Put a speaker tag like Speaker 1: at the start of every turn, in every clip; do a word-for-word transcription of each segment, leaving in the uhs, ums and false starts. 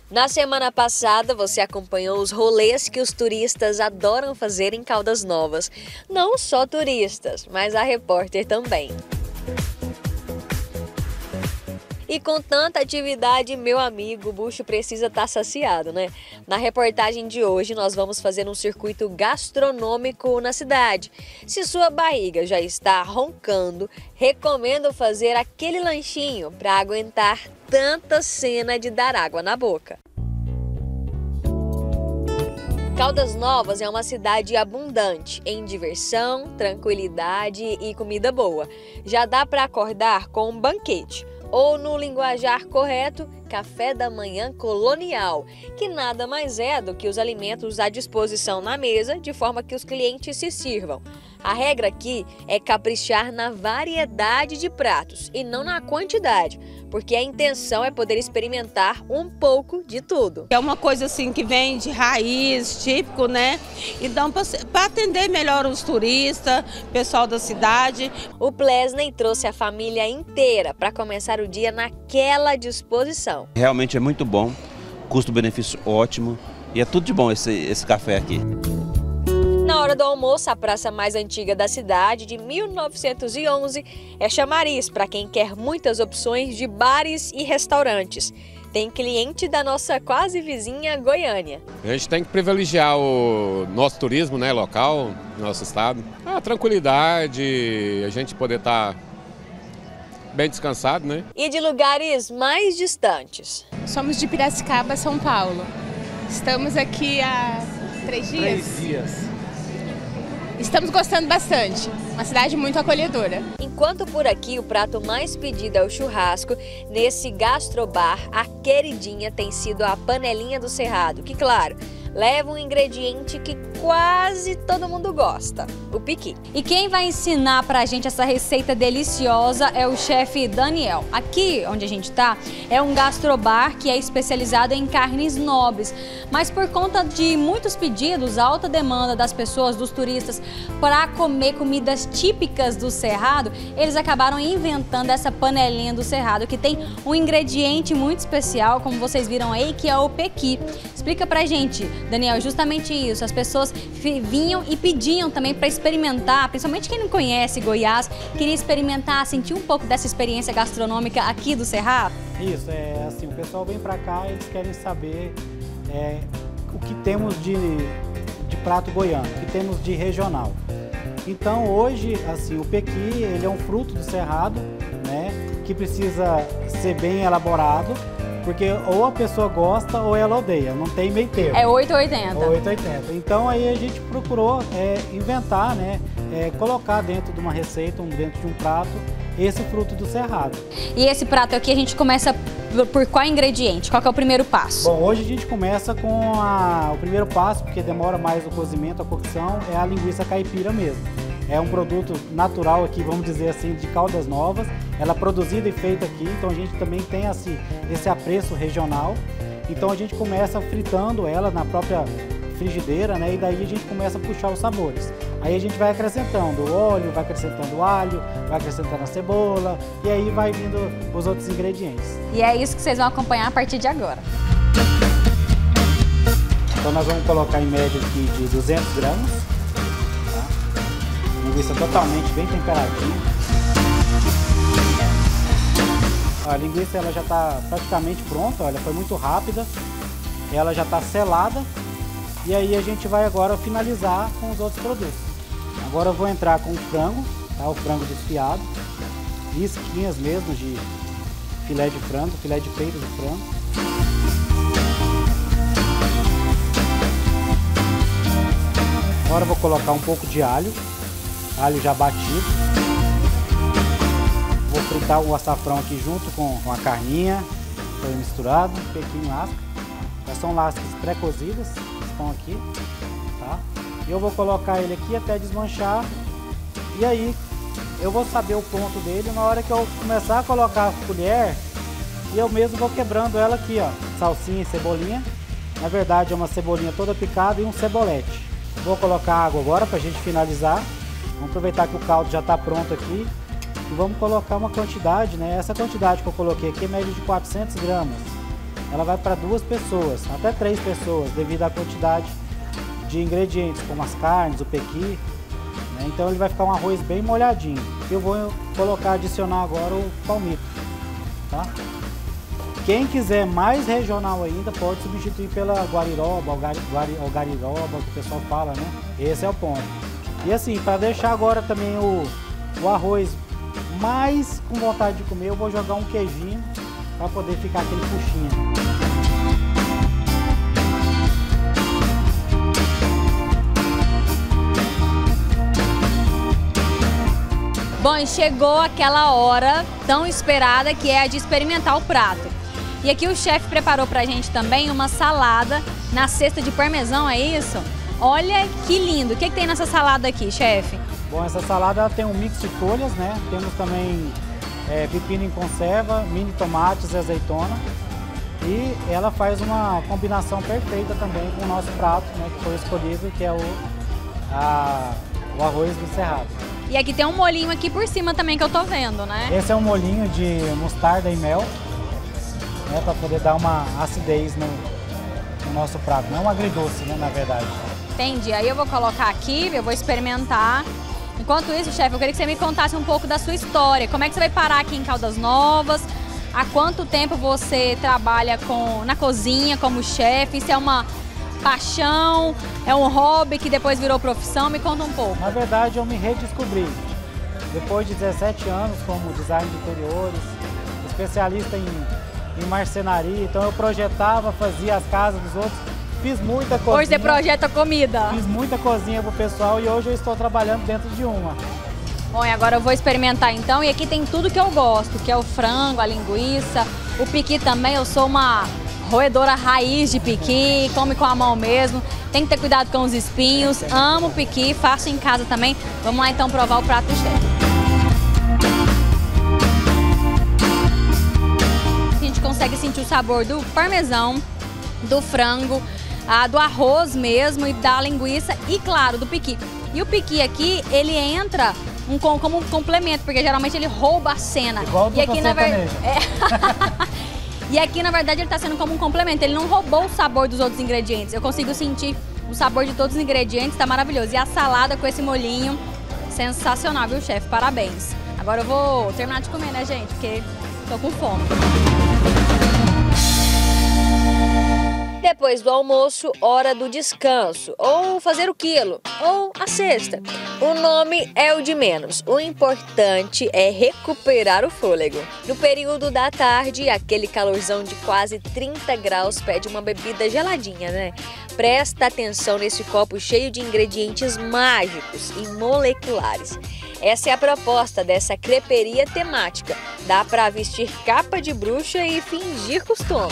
Speaker 1: Na semana passada, você acompanhou os rolês que os turistas adoram fazer em Caldas Novas. Não só turistas, mas a repórter também. E com tanta atividade, meu amigo, o bucho precisa estar saciado, né? Na reportagem de hoje, nós vamos fazer um circuito gastronômico na cidade. Se sua barriga já está roncando, recomendo fazer aquele lanchinho para aguentar tanta cena de dar água na boca. Caldas Novas é uma cidade abundante em diversão, tranquilidade e comida boa. Já dá para acordar com um banquete. Ou, no linguajar correto, café da manhã colonial, que nada mais é do que os alimentos à disposição na mesa, de forma que os clientes se sirvam. A regra aqui é caprichar na variedade de pratos e não na quantidade, porque a intenção é poder experimentar um pouco de tudo.
Speaker 2: É uma coisa assim que vem de raiz, típico, né? Então, para atender melhor os turistas, pessoal da cidade.
Speaker 1: O Plesney trouxe a família inteira para começar o dia naquela disposição.
Speaker 3: Realmente é muito bom, custo-benefício ótimo e é tudo de bom esse, esse café aqui.
Speaker 1: Na hora do almoço, a praça mais antiga da cidade, de mil novecentos e onze, é chamariz para quem quer muitas opções de bares e restaurantes. Tem cliente da nossa quase vizinha Goiânia.
Speaker 4: A gente tem que privilegiar o nosso turismo, né, local, nosso estado. A tranquilidade, a gente poder estar bem descansado, né?
Speaker 1: E de lugares mais distantes.
Speaker 5: Somos de Piracicaba, São Paulo. Estamos aqui há três dias.
Speaker 6: Três dias.
Speaker 5: Estamos gostando bastante, uma cidade muito acolhedora.
Speaker 1: Enquanto por aqui o prato mais pedido é o churrasco, nesse gastrobar a queridinha tem sido a panelinha do Cerrado, que claro, leva um ingrediente que quase todo mundo gosta, o piqui.
Speaker 7: E quem vai ensinar pra gente essa receita deliciosa é o chefe Daniel. Aqui onde a gente tá é um gastrobar que é especializado em carnes nobres, mas por conta de muitos pedidos, alta demanda das pessoas, dos turistas, para comer comidas típicas do Cerrado, eles acabaram inventando essa panelinha do Cerrado, que tem um ingrediente muito especial, como vocês viram aí, que é o pequi. Explica pra gente, Daniel, justamente isso, as pessoas vinham e pediam também para experimentar, principalmente quem não conhece Goiás, queria experimentar, sentir um pouco dessa experiência gastronômica aqui do Cerrado?
Speaker 6: Isso, é assim, o pessoal vem para cá e eles querem saber é, o que temos de, de prato goiano, o que temos de regional. Então hoje, assim, o pequi, ele é um fruto do Cerrado, né, que precisa ser bem elaborado, porque ou a pessoa gosta ou ela odeia, não tem meio termo.
Speaker 7: É oito ou oitenta.
Speaker 6: oito ou oitenta. Então aí a gente procurou é, inventar, né, é, colocar dentro de uma receita, um, dentro de um prato, esse fruto do Cerrado.
Speaker 7: E esse prato aqui a gente começa por qual ingrediente? Qual que é o primeiro passo?
Speaker 6: Bom, hoje a gente começa com a, o primeiro passo, porque demora mais o cozimento, a cocção, é a linguiça caipira mesmo. É um produto natural aqui, vamos dizer assim, de Caldas Novas. Ela é produzida e feita aqui, então a gente também tem assim, esse apreço regional. Então a gente começa fritando ela na própria frigideira, né? E daí a gente começa a puxar os sabores. Aí a gente vai acrescentando óleo, vai acrescentando alho, vai acrescentando a cebola e aí vai vindo os outros ingredientes.
Speaker 7: E é isso que vocês vão acompanhar a partir de agora.
Speaker 6: Então nós vamos colocar em média aqui de duzentos gramas. Linguiça totalmente bem temperadinha. A linguiça ela já está praticamente pronta, olha, foi muito rápida. Ela já está selada. E aí a gente vai agora finalizar com os outros produtos. Agora eu vou entrar com o frango, tá? O frango desfiado. Isquinhas mesmo de filé de frango, filé de peito de frango. Agora eu vou colocar um pouco de alho. Alho já batido. Vou fritar o açafrão aqui junto com, com a carninha. Foi misturado, um pequinho lasca. Já são lascas pré-cozidas, estão aqui, tá? E eu vou colocar ele aqui até desmanchar. E aí eu vou saber o ponto dele na hora que eu começar a colocar a colher. E eu mesmo vou quebrando ela aqui, ó. Salsinha e cebolinha. Na verdade é uma cebolinha toda picada e um cebolete. Vou colocar água agora pra gente finalizar. Vamos aproveitar que o caldo já está pronto aqui e vamos colocar uma quantidade, né? Essa quantidade que eu coloquei aqui é média de quatrocentas gramas. ela vai para duas pessoas, até três pessoas, devido à quantidade de ingredientes, como as carnes, o pequi, né? Então ele vai ficar um arroz bem molhadinho. Eu vou colocar, adicionar agora o palmito, tá? Quem quiser mais regional ainda, pode substituir pela guariroba, ou gari, guari, ou gariroba, que o pessoal fala, né? Esse é o ponto. E assim, para deixar agora também o, o arroz mais com vontade de comer, eu vou jogar um queijinho para poder ficar aquele puxinho.
Speaker 7: Bom, e chegou aquela hora tão esperada que é a de experimentar o prato. E aqui o chefe preparou pra gente também uma salada na cesta de parmesão, é isso? Olha que lindo! O que, que tem nessa salada aqui, chefe?
Speaker 6: Bom, essa salada tem um mix de folhas, né? Temos também é, pepino em conserva, mini tomates e azeitona. E ela faz uma combinação perfeita também com o nosso prato, né? Que foi escolhido, que é o, a, o arroz do cerrado.
Speaker 7: E aqui tem um molhinho aqui por cima também que eu tô vendo, né?
Speaker 6: Esse é um molhinho de mostarda e mel, né? Para poder dar uma acidez no, no nosso prato. Não um agridoce, né? Na verdade.
Speaker 7: Entendi. Aí eu vou colocar aqui, eu vou experimentar. Enquanto isso, chefe, eu queria que você me contasse um pouco da sua história. Como é que você vai parar aqui em Caldas Novas? Há quanto tempo você trabalha com, na cozinha como chefe? Isso é uma paixão? É um hobby que depois virou profissão? Me conta um pouco.
Speaker 6: Na verdade, eu me redescobri. Depois de dezessete anos como design de interiores, especialista em, em marcenaria. Então eu projetava, fazia as casas dos outros. Fiz muita cozinha.
Speaker 7: Hoje você projeta comida.
Speaker 6: Fiz muita cozinha pro pessoal e hoje eu estou trabalhando dentro de uma.
Speaker 7: Bom, e agora eu vou experimentar então. E aqui tem tudo que eu gosto, que é o frango, a linguiça, o piqui também. Eu sou uma roedora raiz de piqui, come com a mão mesmo. Tem que ter cuidado com os espinhos. Amo piqui, faço em casa também. Vamos lá então provar o prato do chefe. A gente consegue sentir o sabor do parmesão, do frango, ah, do arroz mesmo e da linguiça e, claro, do piqui. E o piqui aqui, ele entra um, como um complemento, porque geralmente ele rouba a cena.
Speaker 6: Igual
Speaker 7: e aqui, na ver... é... E aqui, na verdade, ele está sendo como um complemento. Ele não roubou o sabor dos outros ingredientes. Eu consigo sentir o sabor de todos os ingredientes, está maravilhoso. E a salada com esse molhinho, sensacional, viu, chefe? Parabéns. Agora eu vou terminar de comer, né, gente? Porque tô com fome.
Speaker 1: Depois do almoço, hora do descanso, ou fazer o quilo, ou a cesta. O nome é o de menos, o importante é recuperar o fôlego. No período da tarde, aquele calorzão de quase trinta graus pede uma bebida geladinha, né? Presta atenção nesse copo cheio de ingredientes mágicos e moleculares. Essa é a proposta dessa creperia temática. Dá pra vestir capa de bruxa e fingir costume.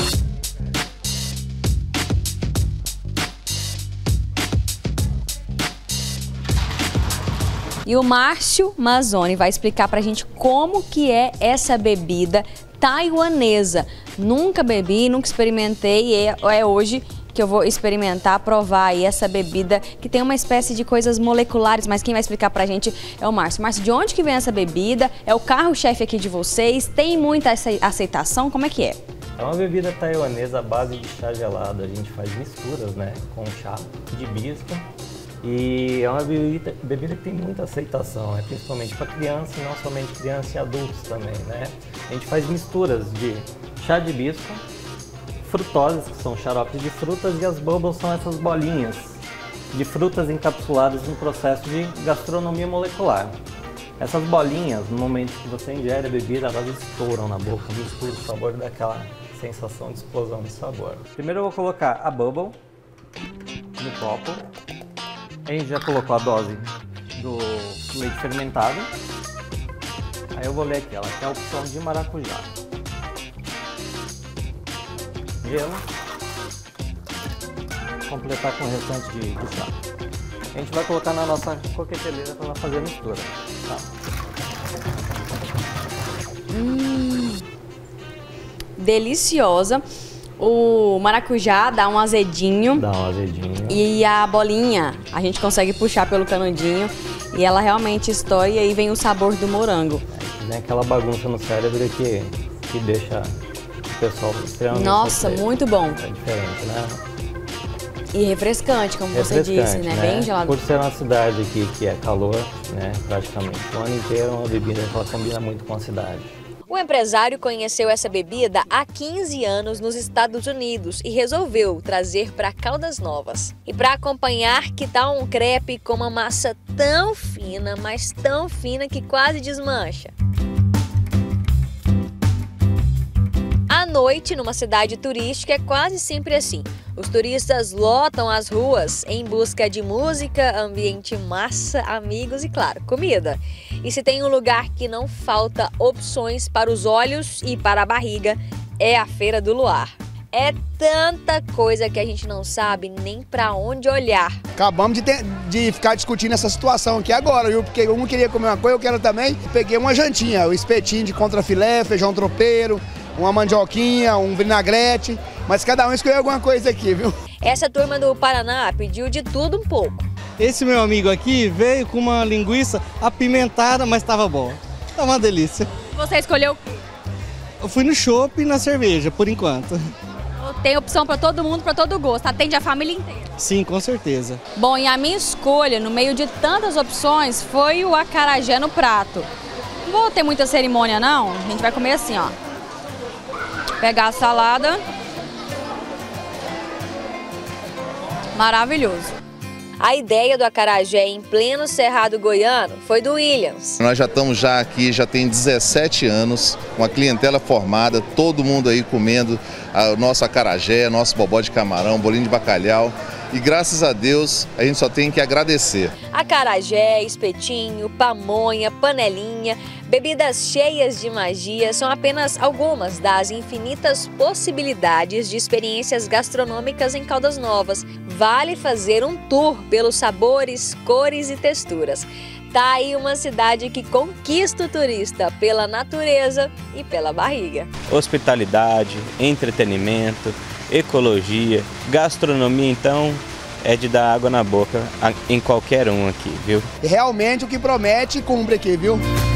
Speaker 7: E o Márcio Mazzoni vai explicar pra gente como que é essa bebida taiwanesa. Nunca bebi, nunca experimentei e é, é hoje que eu vou experimentar, provar aí essa bebida que tem uma espécie de coisas moleculares, mas quem vai explicar pra gente é o Márcio. Márcio, de onde que vem essa bebida? É o carro-chefe aqui de vocês? Tem muita aceitação? Como é que é?
Speaker 8: É uma bebida taiwanesa à base de chá gelado. A gente faz misturas, né, com chá de hibisco. E é uma bebida, bebida que tem muita aceitação, né? Principalmente para criança e não somente criança e adultos também, né? A gente faz misturas de chá de hibisco, frutoses, que são xaropes de frutas, e as bubbles são essas bolinhas de frutas encapsuladas no processo de gastronomia molecular. Essas bolinhas, no momento que você ingere a bebida, elas estouram na boca, mistura o sabor, daquela sensação de explosão de sabor. Primeiro eu vou colocar a bubble no copo. A gente já colocou a dose do leite fermentado. Aí eu vou ler aqui, ela quer a opção de maracujá. Gelo. Completar com o restante de, de chá. A gente vai colocar na nossa coqueteleira para ela fazer a mistura. Tá?
Speaker 7: Hum, deliciosa. O maracujá dá um azedinho.
Speaker 8: Dá um azedinho.
Speaker 7: E a bolinha, a gente consegue puxar pelo canudinho e ela realmente estoura e aí vem o sabor do morango.
Speaker 8: É, vem aquela bagunça no cérebro que, que deixa pessoal extremamente
Speaker 7: Nossa,
Speaker 8: satisfeito.
Speaker 7: muito bom.
Speaker 8: É diferente, né?
Speaker 7: E refrescante, como você
Speaker 8: Refrescante,
Speaker 7: disse, né? Bem gelado.
Speaker 8: Por ser uma cidade aqui que é calor, né? Praticamente o ano inteiro, é uma bebida que ela combina muito com a cidade.
Speaker 1: O empresário conheceu essa bebida há quinze anos nos Estados Unidos e resolveu trazer para Caldas Novas. E para acompanhar, que tal um crepe com uma massa tão fina, mas tão fina que quase desmancha? À noite, numa cidade turística, é quase sempre assim. Os turistas lotam as ruas em busca de música, ambiente massa, amigos e, claro, comida. E se tem um lugar que não falta opções para os olhos e para a barriga, é a Feira do Luar. É tanta coisa que a gente não sabe nem para onde olhar.
Speaker 9: Acabamos de, ter, de ficar discutindo essa situação aqui agora, viu? Porque um queria comer uma coisa, eu quero também. Peguei uma jantinha, o espetinho de contrafilé, feijão tropeiro, uma mandioquinha, um vinagrete, mas cada um escolheu alguma coisa aqui, viu?
Speaker 1: Essa turma do Paraná pediu de tudo um pouco.
Speaker 10: Esse meu amigo aqui veio com uma linguiça apimentada, mas estava bom. Tá uma delícia.
Speaker 7: Você escolheu?
Speaker 10: Eu fui no chopp e na cerveja, por enquanto.
Speaker 7: Tem opção para todo mundo, para todo gosto. Atende a família inteira.
Speaker 10: Sim, com certeza.
Speaker 7: Bom, e a minha escolha, no meio de tantas opções, foi o acarajé no prato. Não vou ter muita cerimônia, não. A gente vai comer assim, ó. Pegar a salada. Maravilhoso.
Speaker 1: A ideia do acarajé em pleno Cerrado Goiano foi do Williams.
Speaker 11: Nós já estamos já aqui, já tem dezessete anos, uma clientela formada, todo mundo aí comendo o nosso acarajé, nosso bobó de camarão, bolinho de bacalhau. E graças a Deus, a gente só tem que agradecer.
Speaker 1: Acarajé, espetinho, pamonha, panelinha, bebidas cheias de magia são apenas algumas das infinitas possibilidades de experiências gastronômicas em Caldas Novas. Vale fazer um tour pelos sabores, cores e texturas. Tá aí uma cidade que conquista o turista pela natureza e pela barriga.
Speaker 3: Hospitalidade, entretenimento, ecologia, gastronomia, então é de dar água na boca em qualquer um aqui, viu?
Speaker 9: Realmente o que promete cumpre aqui, viu?